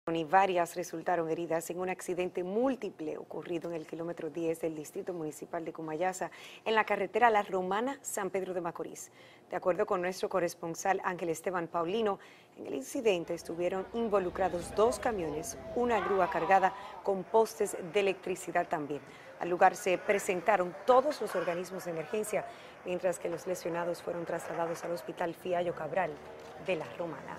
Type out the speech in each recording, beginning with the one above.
Y varias resultaron heridas en un accidente múltiple ocurrido en el kilómetro 10 del Distrito Municipal de Comayasa, en la carretera La Romana, San Pedro de Macorís. De acuerdo con nuestro corresponsal Ángel Esteban Paulino, en el incidente estuvieron involucrados 2 camiones, una grúa cargada con postes de electricidad también. Al lugar se presentaron todos los organismos de emergencia, mientras que los lesionados fueron trasladados al Hospital Fiallo Cabral de La Romana.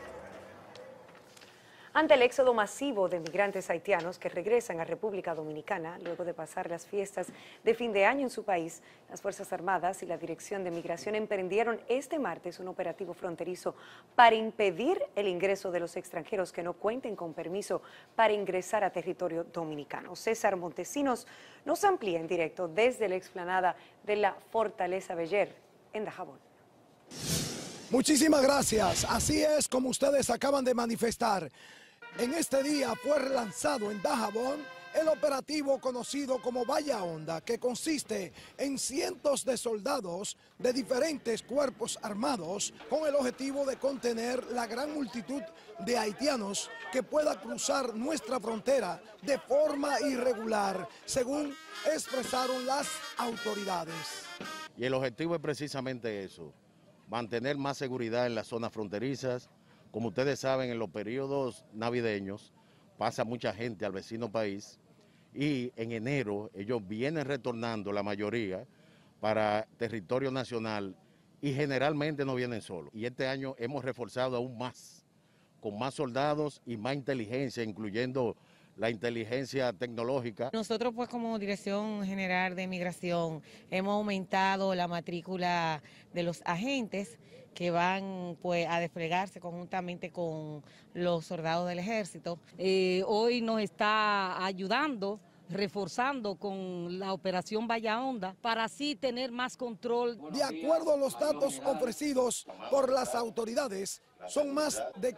Ante el éxodo masivo de migrantes haitianos que regresan a República Dominicana luego de pasar las fiestas de fin de año en su país, las Fuerzas Armadas y la Dirección de Migración emprendieron este martes un operativo fronterizo para impedir el ingreso de los extranjeros que no cuenten con permiso para ingresar a territorio dominicano. César Montesinos nos amplía en directo desde la explanada de la Fortaleza Beller en Dajabón. Muchísimas gracias. Así es como ustedes acaban de manifestar. En este día fue relanzado en Dajabón el operativo conocido como Valla Honda, que consiste en cientos de soldados de diferentes cuerpos armados con el objetivo de contener la gran multitud de haitianos que pueda cruzar nuestra frontera de forma irregular, según expresaron las autoridades. Y el objetivo es precisamente eso, mantener más seguridad en las zonas fronterizas. Como ustedes saben, en los periodos navideños pasa mucha gente al vecino país y en enero ellos vienen retornando, la mayoría, para territorio nacional y generalmente no vienen solos. Y este año hemos reforzado aún más, con más soldados y más inteligencia, incluyendo la inteligencia tecnológica. Nosotros pues como Dirección General de Migración hemos aumentado la matrícula de los agentes que van pues a desplegarse conjuntamente con los soldados del ejército. Hoy nos está ayudando, reforzando con la operación Valla Honda para así tener más control. De acuerdo a los datos ofrecidos por las autoridades, son más de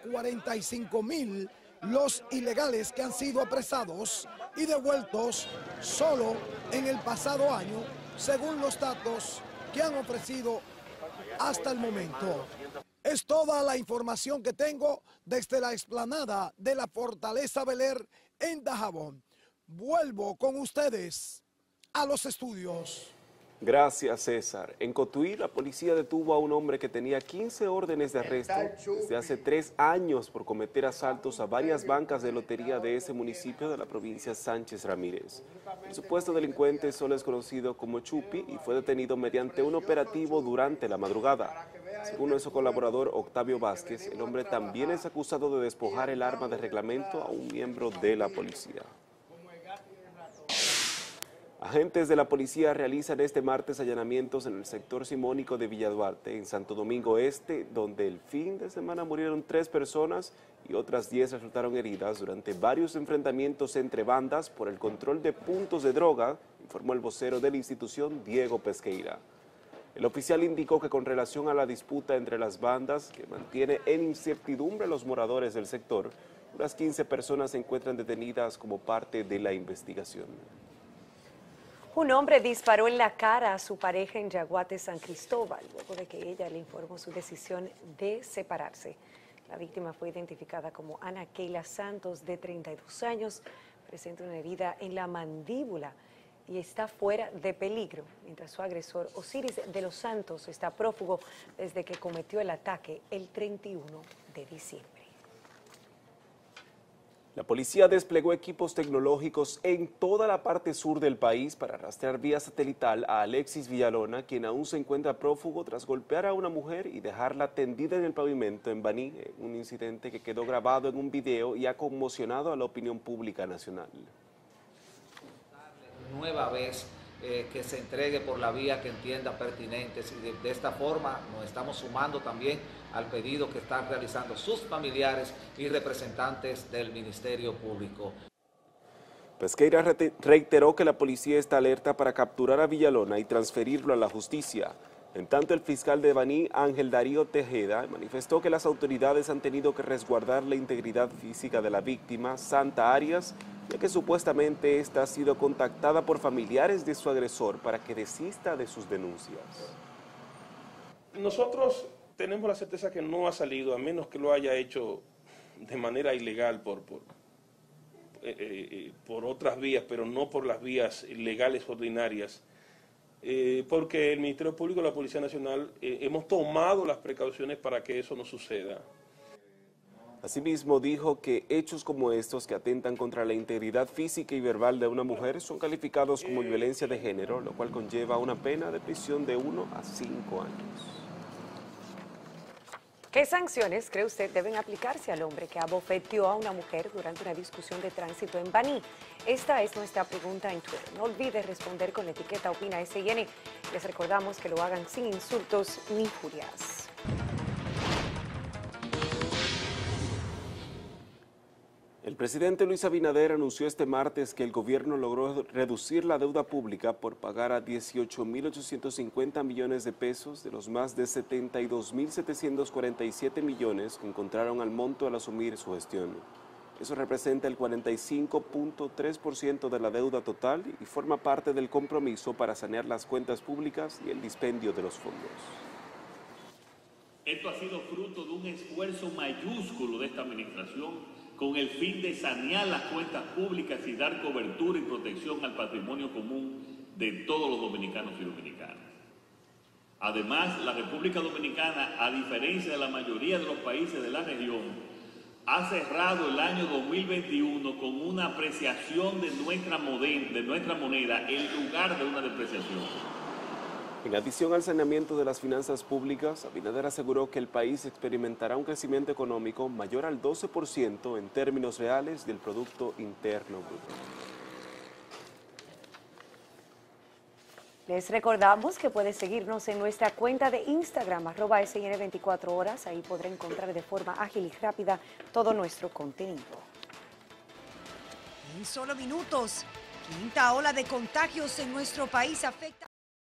45,000 los ilegales que han sido apresados y devueltos solo en el pasado año, según los datos que han ofrecido hasta el momento. Es toda la información que tengo desde la explanada de la Fortaleza Beller en Dajabón. Vuelvo con ustedes a los estudios. Gracias, César. En Cotuí, la policía detuvo a un hombre que tenía 15 órdenes de arresto desde hace 3 años por cometer asaltos a varias bancas de lotería de ese municipio de la provincia Sánchez Ramírez. El supuesto delincuente solo es conocido como Chupi y fue detenido mediante un operativo durante la madrugada. Según nuestro colaborador Octavio Vázquez, el hombre también es acusado de despojar el arma de reglamento a un miembro de la policía. Agentes de la policía realizan este martes allanamientos en el sector simónico de Villa Duarte, en Santo Domingo Este, donde el fin de semana murieron 3 personas y otras 10 resultaron heridas durante varios enfrentamientos entre bandas por el control de puntos de droga, informó el vocero de la institución, Diego Pesqueira. El oficial indicó que con relación a la disputa entre las bandas, que mantiene en incertidumbre a los moradores del sector, unas 15 personas se encuentran detenidas como parte de la investigación. Un hombre disparó en la cara a su pareja en Yaguate, San Cristóbal, luego de que ella le informó su decisión de separarse. La víctima fue identificada como Ana Keila Santos, de 32 años, presenta una herida en la mandíbula y está fuera de peligro, mientras su agresor, Osiris de los Santos, está prófugo desde que cometió el ataque el 31 de diciembre. La policía desplegó equipos tecnológicos en toda la parte sur del país para rastrear vía satelital a Alexis Villalona, quien aún se encuentra prófugo tras golpear a una mujer y dejarla tendida en el pavimento en Baní, un incidente que quedó grabado en un video y ha conmocionado a la opinión pública nacional. Nueva vez que se entregue por la vía que entienda pertinentes y de esta forma nos estamos sumando también al pedido que están realizando sus familiares y representantes del Ministerio Público. Pesqueira reiteró que la policía está alerta para capturar a Villalona y transferirlo a la justicia. En tanto, el fiscal de Baní, Ángel Darío Tejeda, manifestó que las autoridades han tenido que resguardar la integridad física de la víctima, Santa Arias, ya que supuestamente esta ha sido contactada por familiares de su agresor para que desista de sus denuncias. Nosotros tenemos la certeza que no ha salido, a menos que lo haya hecho de manera ilegal por otras vías, pero no por las vías legales ordinarias, porque el Ministerio Público y la Policía Nacional hemos tomado las precauciones para que eso no suceda. Asimismo, dijo que hechos como estos que atentan contra la integridad física y verbal de una mujer son calificados como violencia de género, lo cual conlleva una pena de prisión de 1 a 5 años. ¿Qué sanciones cree usted deben aplicarse al hombre que abofeteó a una mujer durante una discusión de tránsito en Baní? Esta es nuestra pregunta en Twitter. No olvide responder con la etiqueta Opina SN. Les recordamos que lo hagan sin insultos ni injurias. El presidente Luis Abinader anunció este martes que el gobierno logró reducir la deuda pública por pagar a 18.850 millones de pesos de los más de 72.747 millones que encontraron al monto al asumir su gestión. Eso representa el 45.3% de la deuda total y forma parte del compromiso para sanear las cuentas públicas y el dispendio de los fondos. Esto ha sido fruto de un esfuerzo mayúsculo de esta administración con el fin de sanear las cuentas públicas y dar cobertura y protección al patrimonio común de todos los dominicanos y dominicanas. Además, la República Dominicana, a diferencia de la mayoría de los países de la región, ha cerrado el año 2021 con una apreciación de nuestra moneda en lugar de una depreciación. En adición al saneamiento de las finanzas públicas, Abinader aseguró que el país experimentará un crecimiento económico mayor al 12% en términos reales del Producto Interno Bruto. Les recordamos que puede seguirnos en nuestra cuenta de Instagram, @SN24horas. Ahí podrá encontrar de forma ágil y rápida todo nuestro contenido. En solo minutos, quinta ola de contagios en nuestro país afecta